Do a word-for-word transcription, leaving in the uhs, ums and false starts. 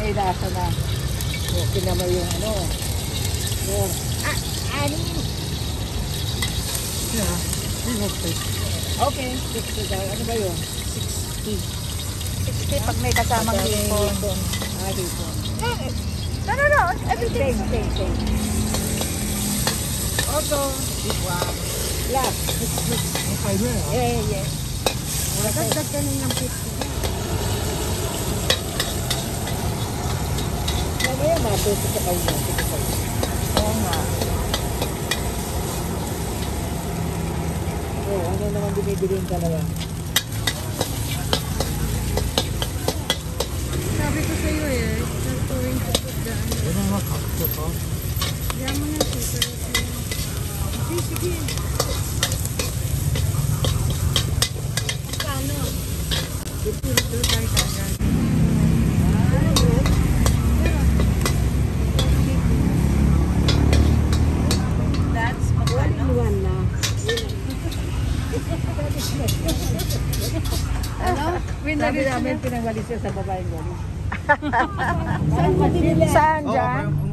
may lasa na. Okay naman yung ano. Yung, ah, anin. Yeah, okay. Okay, sixty daw. Ano ba yun? sixty. sixty pag may kasamang hipon. Ah, hipon. No, no, no. Everything. Same, same, same. Auto. Wow. Last. Okay, yeah. Yeah, yeah. Dagdag ka na ng fifty. Mamaya matuto sa kayo. Oo nga. Oh, ano naman binibili yung dalawa? Sabi ko sa'yo eh, not going to put the ano. Yun ang makakot ko. Diyan mo na siya. Sige, sige. Paano? Ito, ito tayo kagad. That's magkano? One na. Ano? Sabi namin pinangwalis siya sa babaeng walis. Saan dyan? Oh,